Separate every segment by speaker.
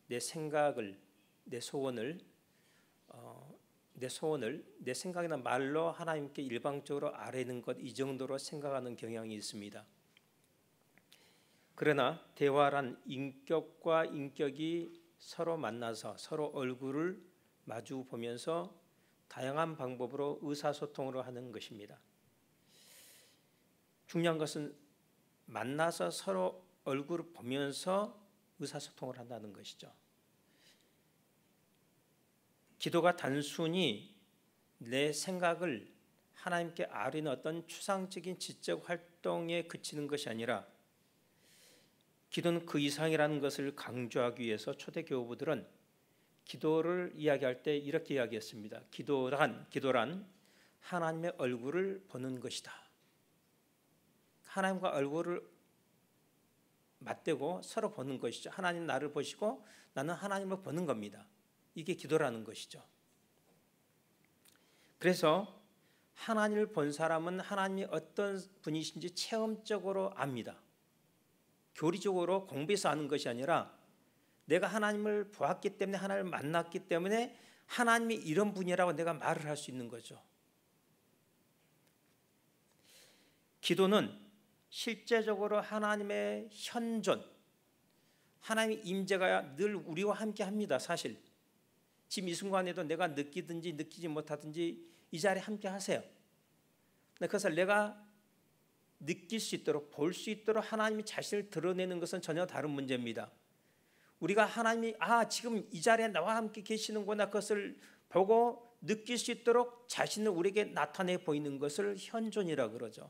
Speaker 1: 내 생각을, 내 소원을 내 생각이나 말로 하나님께 일방적으로 아뢰는 것, 이 정도로 생각하는 경향이 있습니다. 그러나 대화란 인격과 인격이 서로 만나서 서로 얼굴을 마주 보면서 다양한 방법으로 의사소통을 하는 것입니다. 중요한 것은 만나서 서로 얼굴을 보면서 의사소통을 한다는 것이죠. 기도가 단순히 내 생각을 하나님께 아뢰는 어떤 추상적인 지적 활동에 그치는 것이 아니라 기도는 그 이상이라는 것을 강조하기 위해서 초대 교우들은 기도를 이야기할 때 이렇게 이야기했습니다. 기도란 하나님의 얼굴을 보는 것이다. 하나님과 얼굴을 맞대고 서로 보는 것이죠. 하나님 나를 보시고 나는 하나님을 보는 겁니다. 이게 기도라는 것이죠. 그래서 하나님을 본 사람은 하나님이 어떤 분이신지 체험적으로 압니다. 교리적으로 공부해서 아는 것이 아니라 내가 하나님을 보았기 때문에, 하나님을 만났기 때문에 하나님이 이런 분이라고 내가 말을 할 수 있는 거죠. 기도는 실제적으로 하나님의 현존, 하나님의 임재가 늘 우리와 함께 합니다. 사실 지금 이 순간에도 내가 느끼든지 느끼지 못하든지 이 자리에 함께 하세요. 그것을 내가 느낄 수 있도록, 볼 수 있도록 하나님이 자신을 드러내는 것은 전혀 다른 문제입니다. 우리가 하나님이 지금 이 자리에 나와 함께 계시는구나, 그것을 보고 느낄 수 있도록 자신을 우리에게 나타내 보이는 것을 현존이라고 그러죠.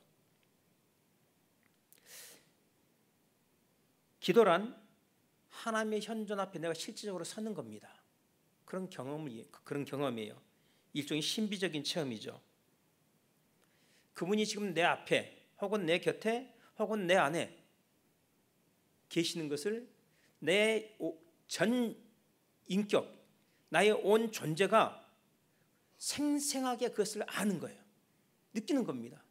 Speaker 1: 기도란 하나님의 현존 앞에 내가 실질적으로 서는 겁니다. 그런 경험이에요. 일종의 신비적인 체험이죠. 그분이 지금 내 앞에 혹은 내 곁에 혹은 내 안에 계시는 것을 내 전 인격, 나의 온 존재가 생생하게 그것을 아는 거예요. 느끼는 겁니다.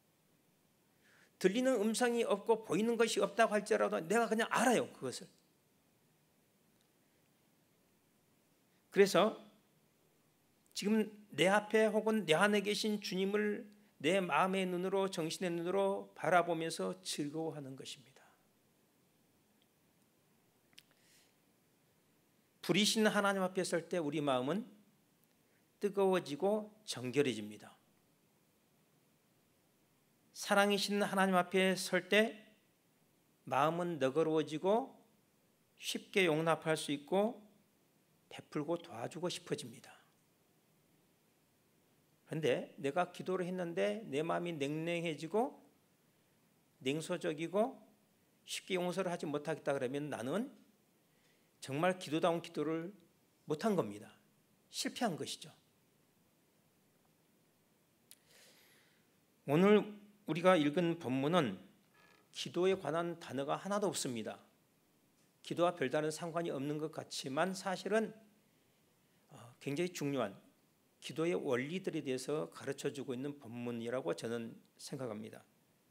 Speaker 1: 들리는 음성이 없고 보이는 것이 없다고 할지라도 내가 그냥 알아요, 그것을. 그래서 지금 내 앞에 혹은 내 안에 계신 주님을 내 마음의 눈으로, 정신의 눈으로 바라보면서 즐거워하는 것입니다. 불이신 하나님 앞에 설 때 우리 마음은 뜨거워지고 정결해집니다. 사랑이신 하나님 앞에 설 때 마음은 너그러워지고 쉽게 용납할 수 있고 베풀고 도와주고 싶어집니다. 그런데 내가 기도를 했는데 내 마음이 냉랭해지고 냉소적이고 쉽게 용서를 하지 못하겠다 그러면 나는 정말 기도다운 기도를 못한 겁니다. 실패한 것이죠. 오늘 우리가 읽은 본문은 기도에 관한 단어가 하나도 없습니다. 기도와 별다른 상관이 없는 것 같지만 사실은 굉장히 중요한 기도의 원리들에 대해서 가르쳐주고 있는 본문이라고 저는 생각합니다.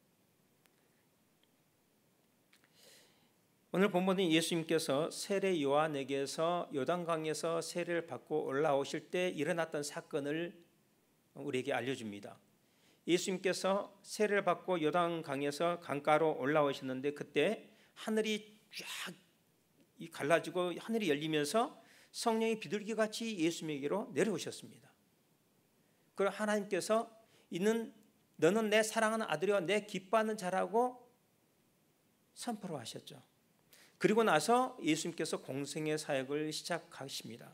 Speaker 1: 오늘 본문은 예수님께서 세례 요한에게서 요단강에서 세례를 받고 올라오실 때 일어났던 사건을 우리에게 알려줍니다. 예수님께서 세례를 받고 요단강에서 강가로 올라오셨는데 그때 하늘이 쫙 갈라지고 하늘이 열리면서 성령이 비둘기같이 예수님에게로 내려오셨습니다. 그리고 하나님께서 너는 내 사랑하는 아들이요 내 기뻐하는 자라고 선포를 하셨죠. 그리고 나서 예수님께서 공생의 사역을 시작하십니다.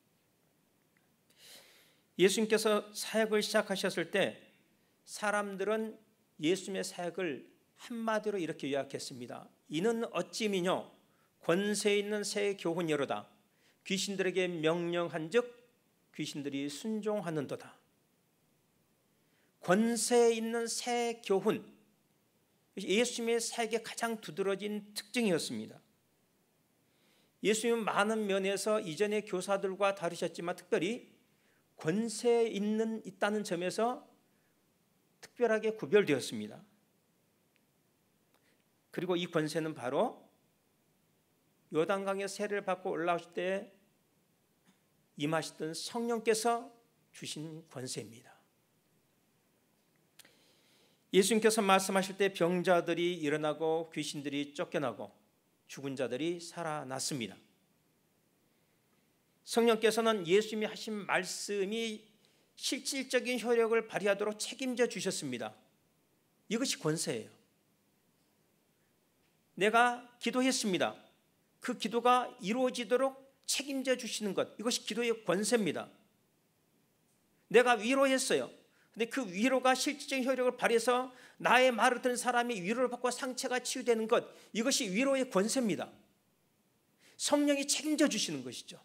Speaker 1: 예수님께서 사역을 시작하셨을 때 사람들은 예수님의 사역을 한마디로 이렇게 요약했습니다. 이는 어찌미뇨 권세 있는 새 교훈이로다. 귀신들에게 명령한즉 귀신들이 순종하는도다. 권세 있는 새 교훈, 예수님의 사역의 가장 두드러진 특징이었습니다. 예수님은 많은 면에서 이전의 교사들과 다르셨지만 특별히 권세 있다는 점에서 특별하게 구별되었습니다. 그리고 이 권세는 바로 요단강에 세례를 받고 올라오실 때 임하시던 성령께서 주신 권세입니다. 예수님께서 말씀하실 때 병자들이 일어나고 귀신들이 쫓겨나고 죽은 자들이 살아났습니다. 성령께서는 예수님이 하신 말씀이 실질적인 효력을 발휘하도록 책임져 주셨습니다. 이것이 권세예요. 내가 기도했습니다. 그 기도가 이루어지도록 책임져 주시는 것, 이것이 기도의 권세입니다. 내가 위로했어요. 근데 그 위로가 실질적인 효력을 발휘해서 나의 말을 듣는 사람이 위로를 받고 상처가 치유되는 것, 이것이 위로의 권세입니다. 성령이 책임져 주시는 것이죠.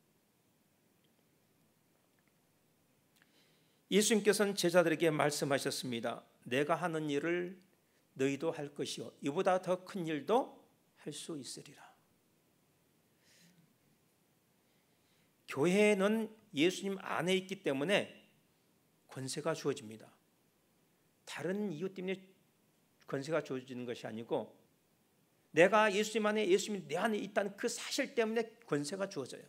Speaker 1: 예수님께서는 제자들에게 말씀하셨습니다. 내가 하는 일을 너희도 할 것이요 이보다 더 큰 일도 할 수 있으리라. 교회는 예수님 안에 있기 때문에 권세가 주어집니다. 다른 이유 때문에 권세가 주어지는 것이 아니고 내가 예수님 안에, 예수님이 내 안에 있다는 그 사실 때문에 권세가 주어져요.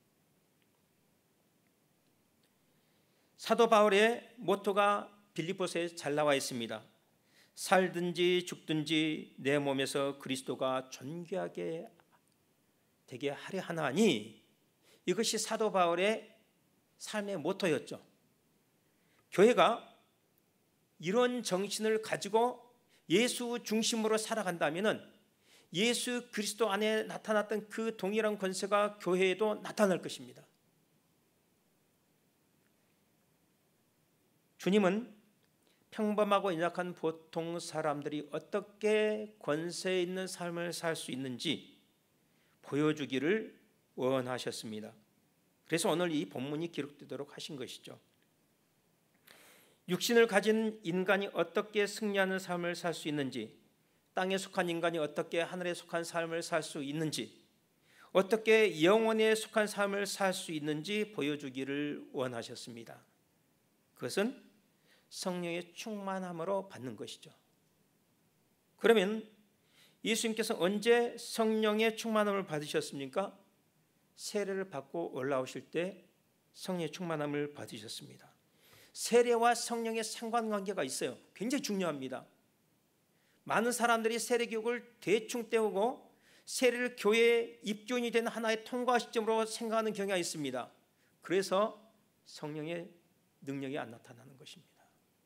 Speaker 1: 사도 바울의 모토가 빌립보서에 잘 나와 있습니다. 살든지 죽든지 내 몸에서 그리스도가 존귀하게 되게 하려 하나니, 이것이 사도 바울의 삶의 모토였죠. 교회가 이런 정신을 가지고 예수 중심으로 살아간다면 예수 그리스도 안에 나타났던 그 동일한 권세가 교회에도 나타날 것입니다. 주님은 평범하고 연약한 보통 사람들이 어떻게 권세 있는 삶을 살 수 있는지 보여주기를 원하셨습니다. 그래서 오늘 이 본문이 기록되도록 하신 것이죠. 육신을 가진 인간이 어떻게 승리하는 삶을 살 수 있는지, 땅에 속한 인간이 어떻게 하늘에 속한 삶을 살 수 있는지, 어떻게 영혼에 속한 삶을 살 수 있는지 보여주기를 원하셨습니다. 그것은 성령의 충만함으로 받는 것이죠. 그러면 예수님께서 언제 성령의 충만함을 받으셨습니까? 세례를 받고 올라오실 때 성령의 충만함을 받으셨습니다. 세례와 성령의 상관관계가 있어요. 굉장히 중요합니다. 많은 사람들이 세례 교육을 대충 때우고 세례를 교회의 입교인이 된 하나의 통과 시점으로 생각하는 경향이 있습니다. 그래서 성령의 능력이 안 나타나는 것입니다.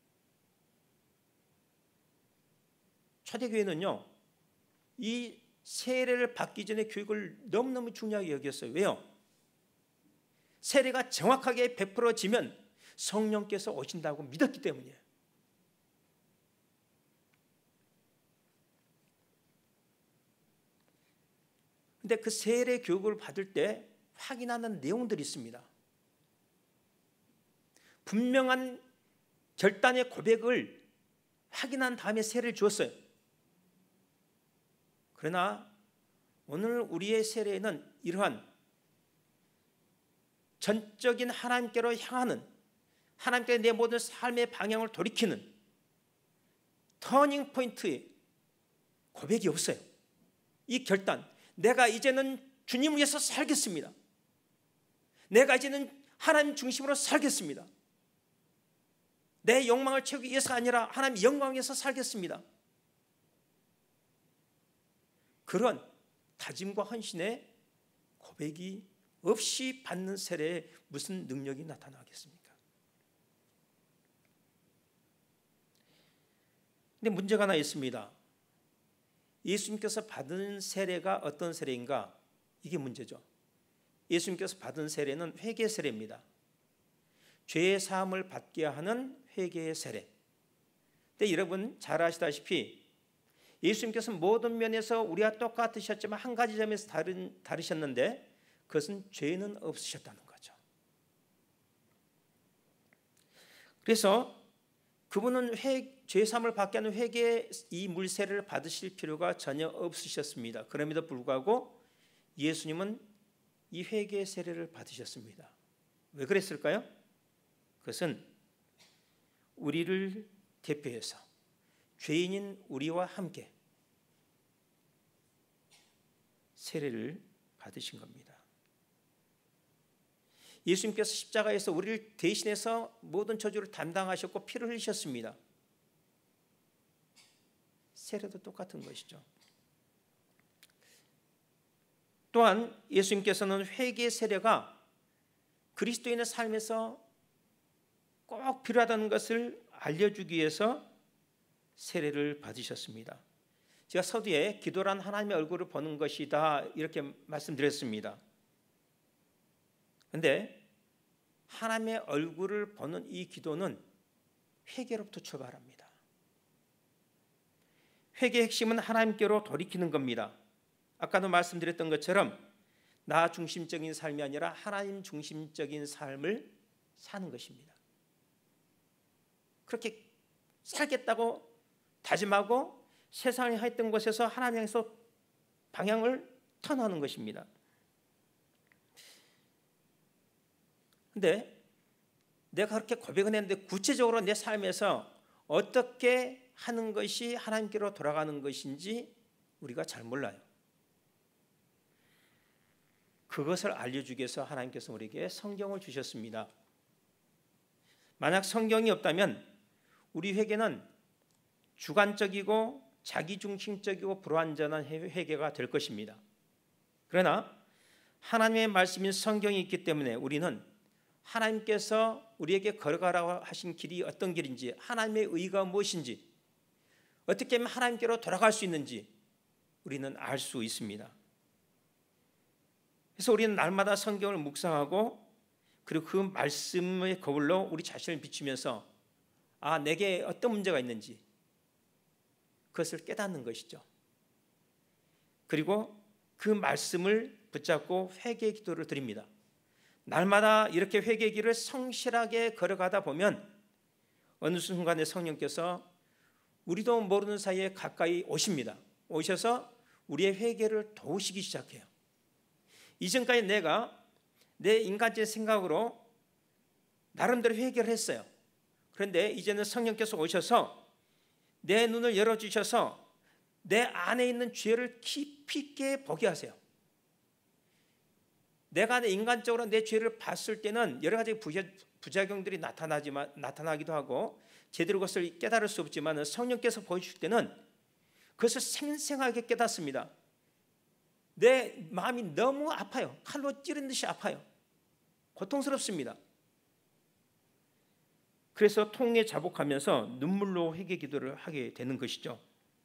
Speaker 1: 초대교회는요, 이 세례를 받기 전에 교육을 너무너무 중요하게 여겼어요. 왜요? 세례가 정확하게 베풀어지면 성령께서 오신다고 믿었기 때문이에요. 근데 그 세례 교육을 받을 때 확인하는 내용들이 있습니다. 분명한 결단의 고백을 확인한 다음에 세례를 주었어요. 그러나 오늘 우리의 세례에는 이러한 전적인 하나님께로 향하는, 하나님께 내 모든 삶의 방향을 돌이키는 터닝 포인트의 고백이 없어요. 이 결단, 내가 이제는 주님을 위해서 살겠습니다. 내가 이제는 하나님 중심으로 살겠습니다. 내 욕망을 채우기 위해서가 아니라 하나님 영광 위해서 살겠습니다. 그런 다짐과 헌신의 고백이 없이 받는 세례에 무슨 능력이 나타나겠습니까? 근데 문제가 하나 있습니다. 예수님께서 받은 세례가 어떤 세례인가? 이게 문제죠. 예수님께서 받은 세례는 회개 세례입니다. 죄의 사함을 받게 하는 회개의 세례. 근데 여러분 잘 아시다시피 예수님께서 모든 면에서 우리와 똑같으셨지만 한 가지 점에서 다르셨는데 그것은 죄는 없으셨다는 거죠. 그래서 그분은 죄 사함을 받게 하는 회개의 이 물세례를 받으실 필요가 전혀 없으셨습니다. 그럼에도 불구하고 예수님은 이 회개의 세례를 받으셨습니다. 왜 그랬을까요? 그것은 우리를 대표해서 죄인인 우리와 함께 세례를 받으신 겁니다. 예수님께서 십자가에서 우리를 대신해서 모든 저주를 담당하셨고 피를 흘리셨습니다. 세례도 똑같은 것이죠. 또한 예수님께서는 회개 세례가 그리스도인의 삶에서 꼭 필요하다는 것을 알려주기 위해서 세례를 받으셨습니다. 제가 서두에 기도란 하나님의 얼굴을 보는 것이다 이렇게 말씀드렸습니다. 그런데 하나님의 얼굴을 보는 이 기도는 회개로부터 출발합니다. 회개의 핵심은 하나님께로 돌이키는 겁니다. 아까도 말씀드렸던 것처럼 나 중심적인 삶이 아니라 하나님 중심적인 삶을 사는 것입니다. 그렇게 살겠다고 다짐하고 세상에 했던 곳에서 하나님께서 방향을 턴하는 것입니다. 그런데 내가 그렇게 고백은 했는데 구체적으로 내 삶에서 어떻게 하는 것이 하나님께로 돌아가는 것인지 우리가 잘 몰라요. 그것을 알려주기 위해서 하나님께서 우리에게 성경을 주셨습니다. 만약 성경이 없다면 우리 회개는 주관적이고 자기중심적이고 불완전한 회개가 될 것입니다. 그러나 하나님의 말씀인 성경이 있기 때문에 우리는 하나님께서 우리에게 걸어가라고 하신 길이 어떤 길인지, 하나님의 의가 무엇인지, 어떻게 하면 하나님께로 돌아갈 수 있는지 우리는 알 수 있습니다. 그래서 우리는 날마다 성경을 묵상하고 그리고 그 말씀의 거울로 우리 자신을 비추면서 내게 어떤 문제가 있는지 그것을 깨닫는 것이죠. 그리고 그 말씀을 붙잡고 회개의 기도를 드립니다. 날마다 이렇게 회개의 길을 성실하게 걸어가다 보면 어느 순간에 성령께서 우리도 모르는 사이에 가까이 오십니다. 오셔서 우리의 회개를 도우시기 시작해요. 이전까지 내가 내 인간적인 생각으로 나름대로 회개를 했어요. 그런데 이제는 성령께서 오셔서 내 눈을 열어주셔서 내 안에 있는 죄를 깊이 있게 보게 하세요. 내가 인간적으로 내 죄를 봤을 때는 여러 가지 부작용들이 나타나기도 하고 제대로 그것을 깨달을 수 없지만 성령께서 보여주실 때는 그것을 생생하게 깨닫습니다. 내 마음이 너무 아파요. 칼로 찌른 듯이 아파요. 고통스럽습니다. 그래서 통에 자복하면서 눈물로 회개 기도를 하게 되는 것이죠.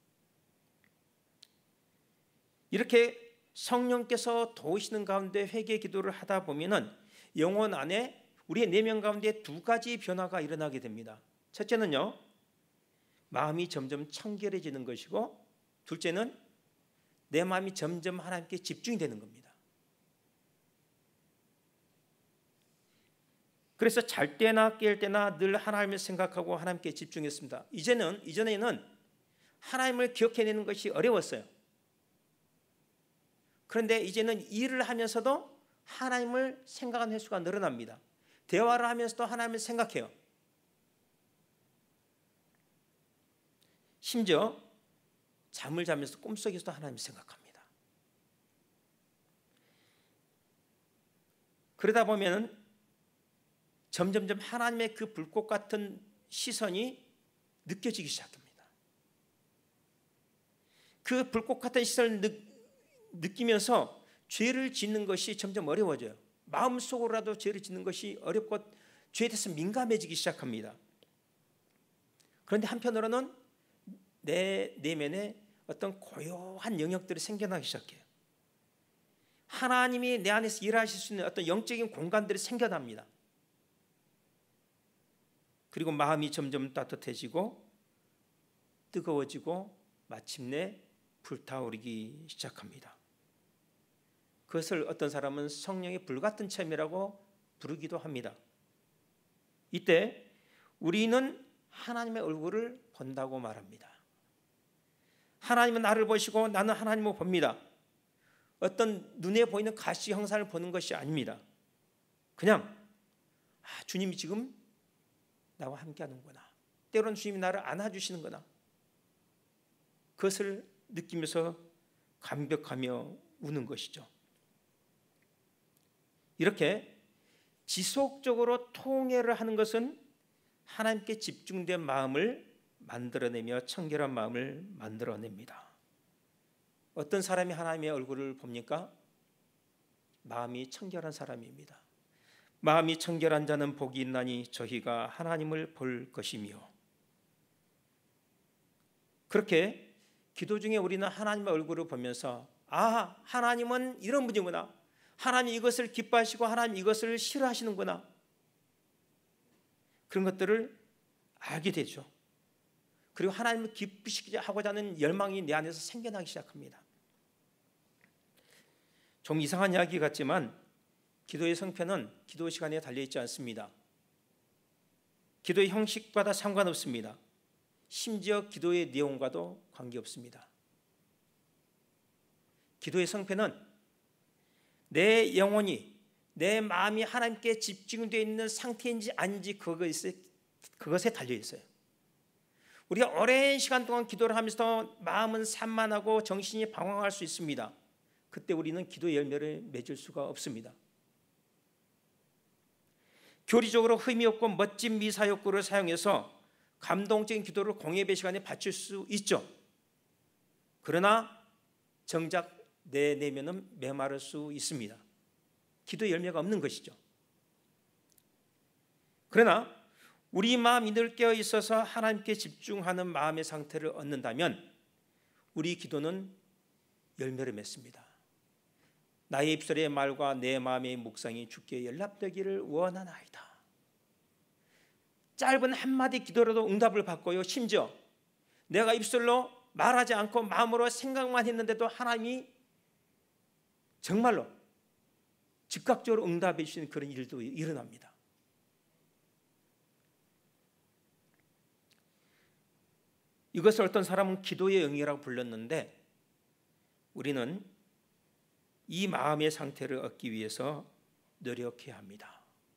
Speaker 1: 이렇게 성령께서 도우시는 가운데 회개 기도를 하다 보면은 영혼 안에 우리의 내면 가운데 두 가지 변화가 일어나게 됩니다. 첫째는요, 마음이 점점 청결해지는 것이고, 둘째는 내 마음이 점점 하나님께 집중이 되는 겁니다. 그래서 잘 때나 깰 때나 늘 하나님을 생각하고 하나님께 집중했습니다. 이전에는 하나님을 기억해내는 것이 어려웠어요. 그런데 이제는 일을 하면서도 하나님을 생각하는 횟수가 늘어납니다. 대화를 하면서도 하나님을 생각해요. 심지어 잠을 자면서 꿈속에서도 하나님을 생각합니다. 그러다 보면 점점점 하나님의 그 불꽃 같은 시선이 느껴지기 시작합니다. 그 불꽃 같은 시선을 느끼면서 죄를 짓는 것이 점점 어려워져요. 마음속으로라도 죄를 짓는 것이 어렵고 죄에 대해서 민감해지기 시작합니다. 그런데 한편으로는 내 내면에 어떤 고요한 영역들이 생겨나기 시작해요. 하나님이 내 안에서 일하실 수 있는 어떤 영적인 공간들이 생겨납니다. 그리고 마음이 점점 따뜻해지고 뜨거워지고 마침내 불타오르기 시작합니다. 그것을 어떤 사람은 성령의 불같은 체험이라고 부르기도 합니다. 이때 우리는 하나님의 얼굴을 본다고 말합니다. 하나님은 나를 보시고 나는 하나님을 봅니다. 어떤 눈에 보이는 가시 형상을 보는 것이 아닙니다. 그냥 주님이 지금 나와 함께 하는구나. 때로는 주님이 나를 안아주시는구나. 그것을 느끼면서 감격하며 우는 것이죠. 이렇게 지속적으로 통회를 하는 것은 하나님께 집중된 마음을 만들어내며 청결한 마음을 만들어냅니다. 어떤 사람이 하나님의 얼굴을 봅니까? 마음이 청결한 사람입니다. 마음이 청결한 자는 복이 있나니 저희가 하나님을 볼 것이며. 그렇게 기도 중에 우리는 하나님의 얼굴을 보면서 아, 하나님은 이런 분이구나, 하나님 이것을 기뻐하시고 하나님 이것을 싫어하시는구나, 그런 것들을 알게 되죠. 그리고 하나님을 기쁘시게 하고자 하는 열망이 내 안에서 생겨나기 시작합니다. 좀 이상한 이야기 같지만 기도의 성패는 기도 시간에 달려있지 않습니다. 기도의 형식과도 상관없습니다. 심지어 기도의 내용과도 관계없습니다. 기도의 성패는 내 영혼이, 내 마음이 하나님께 집중되어 있는 상태인지 아닌지 그것에 달려있어요. 우리가 오랜 시간 동안 기도를 하면서 마음은 산만하고 정신이 방황할 수 있습니다. 그때 우리는 기도의 열매를 맺을 수가 없습니다. 교리적으로 의미 없고 멋진 미사 욕구를 사용해서 감동적인 기도를 공예배 시간에 바칠 수 있죠. 그러나 정작 내 내면은 메마를 수 있습니다. 기도의 열매가 없는 것이죠. 그러나 우리 마음이 늘 깨어 있어서 하나님께 집중하는 마음의 상태를 얻는다면 우리 기도는 열매를 맺습니다. 나의 입술의 말과 내 마음의 묵상이 주께 연락되기를 원하나이다. 짧은 한마디 기도로도 응답을 받고요. 심지어 내가 입술로 말하지 않고 마음으로 생각만 했는데도 하나님이 정말로 즉각적으로 응답해 주시는 그런 일도 일어납니다. 이것을 어떤 사람은 기도의 영이라고 불렀는데 우리는 이 마음의 상태를 얻기 위해서 노력해야 합니다.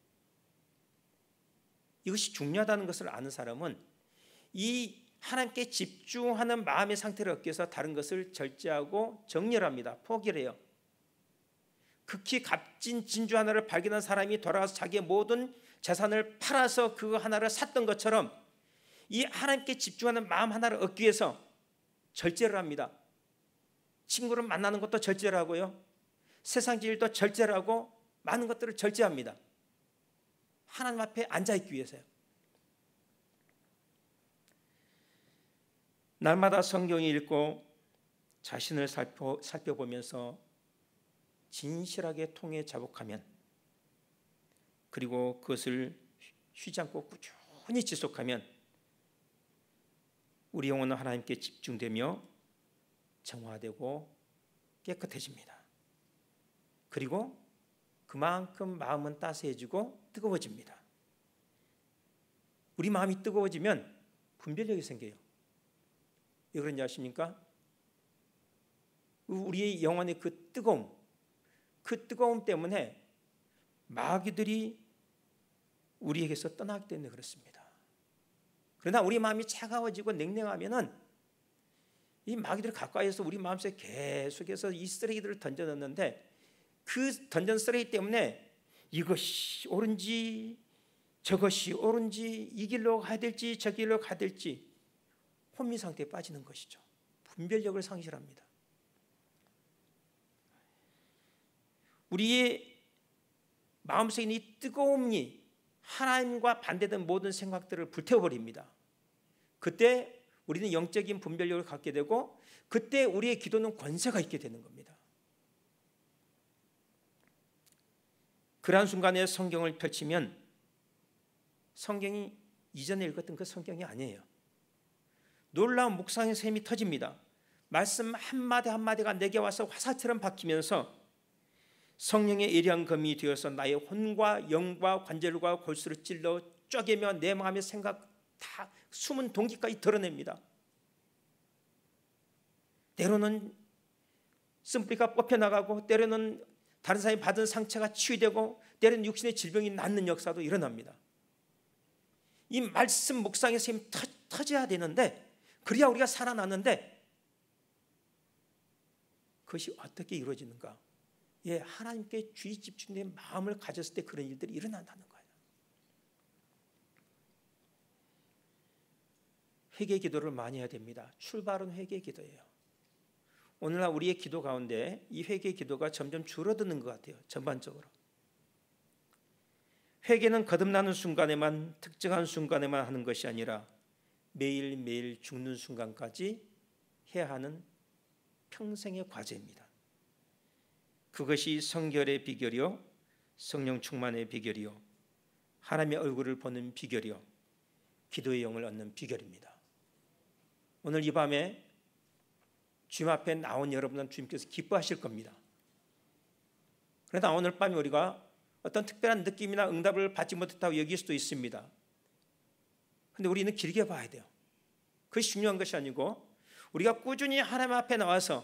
Speaker 1: 이것이 중요하다는 것을 아는 사람은 이 하나님께 집중하는 마음의 상태를 얻기 위해서 다른 것을 절제하고 정렬합니다. 포기를 해요. 극히 값진 진주 하나를 발견한 사람이 돌아가서 자기의 모든 재산을 팔아서 그거 하나를 샀던 것처럼 이 하나님께 집중하는 마음 하나를 얻기 위해서 절제를 합니다. 친구를 만나는 것도 절제를 하고요. 세상 일도 절제를 하고 많은 것들을 절제합니다. 하나님 앞에 앉아있기 위해서요. 날마다 성경을 읽고 자신을 살펴보면서 진실하게 통해 자복하면, 그리고 그것을 쉬지 않고 꾸준히 지속하면 우리 영혼은 하나님께 집중되며 정화되고 깨끗해집니다. 그리고 그만큼 마음은 따스해지고 뜨거워집니다. 우리 마음이 뜨거워지면 분별력이 생겨요. 왜 그런지 아십니까? 우리의 영혼의 그 뜨거움 때문에 마귀들이 우리에게서 떠나기 때문에 그렇습니다. 그러나 우리 마음이 차가워지고 냉랭하면은 이 마귀들이 가까이에서 우리 마음속에 계속해서 이 쓰레기들을 던져넣는데 그 던전 쓰레기 때문에 이것이 옳은지 저것이 옳은지 이 길로 가야 될지 저 길로 가야 될지 혼미 상태에 빠지는 것이죠. 분별력을 상실합니다. 우리의 마음속에 있는 이 뜨거움이 하나님과 반대된 모든 생각들을 불태워버립니다. 그때 우리는 영적인 분별력을 갖게 되고 그때 우리의 기도는 권세가 있게 되는 겁니다. 그러한 순간에 성경을 펼치면 성경이 이전에 읽었던 그 성경이 아니에요. 놀라운 묵상의 샘이 터집니다. 말씀 한마디 한마디가 내게 와서 화살처럼 박히면서 성령의 예리한 검이 되어서 나의 혼과 영과 관절과 골수를 찔러 쪼개며 내 마음의 생각 다 숨은 동기까지 드러냅니다. 때로는 쓴뿌리가 뽑혀나가고 때로는 다른 사람이 받은 상처가 치유되고 때로는 육신의 질병이 낫는 역사도 일어납니다. 이 말씀 묵상의 샘이 터져야 되는데 그래야 우리가 살아나는데 그것이 어떻게 이루어지는가? 예, 하나님께 주의 집중된 마음을 가졌을 때 그런 일들이 일어난다는 거예요. 회개 기도를 많이 해야 됩니다. 출발은 회개 기도예요. 오늘날 우리의 기도 가운데 이 회개 기도가 점점 줄어드는 것 같아요. 전반적으로. 회개는 거듭나는 순간에만, 특정한 순간에만 하는 것이 아니라 매일매일 죽는 순간까지 해야 하는 평생의 과제입니다. 그것이 성결의 비결이요, 성령 충만의 비결이요, 하나님의 얼굴을 보는 비결이요, 기도의 영을 얻는 비결입니다. 오늘 이 밤에 주님 앞에 나온 여러분은 주님께서 기뻐하실 겁니다. 그러나 오늘 밤에 우리가 어떤 특별한 느낌이나 응답을 받지 못했다고 여길 수도 있습니다. 그런데 우리는 길게 봐야 돼요. 그것이 중요한 것이 아니고 우리가 꾸준히 하나님 앞에 나와서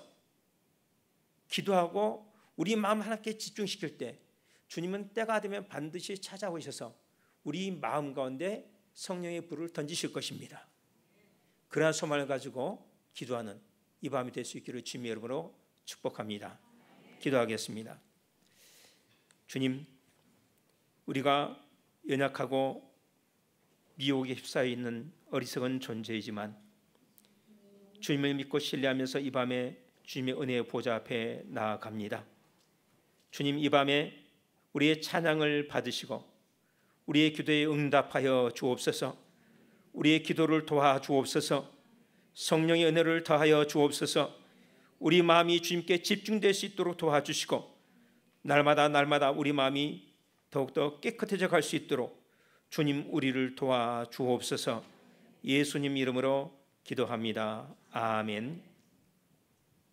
Speaker 1: 기도하고 우리 마음 하나님께 집중시킬 때 주님은 때가 되면 반드시 찾아오셔서 우리 마음 가운데 성령의 불을 던지실 것입니다. 그러한 소망을 가지고 기도하는 이 밤이 될 수 있기를 주님의 이름으로 축복합니다. 기도하겠습니다. 주님, 우리가 연약하고 미혹에 휩싸여 있는 어리석은 존재이지만 주님을 믿고 신뢰하면서 이 밤에 주님의 은혜의 보좌 앞에 나아갑니다. 주님, 이 밤에 우리의 찬양을 받으시고 우리의 기도에 응답하여 주옵소서. 우리의 기도를 도와주옵소서. 성령의 은혜를 더하여 주옵소서. 우리 마음이 주님께 집중될 수 있도록 도와주시고 날마다 우리 마음이 더욱더 깨끗해져 갈 수 있도록 주님 우리를 도와주옵소서. 예수님 이름으로 기도합니다. 아멘.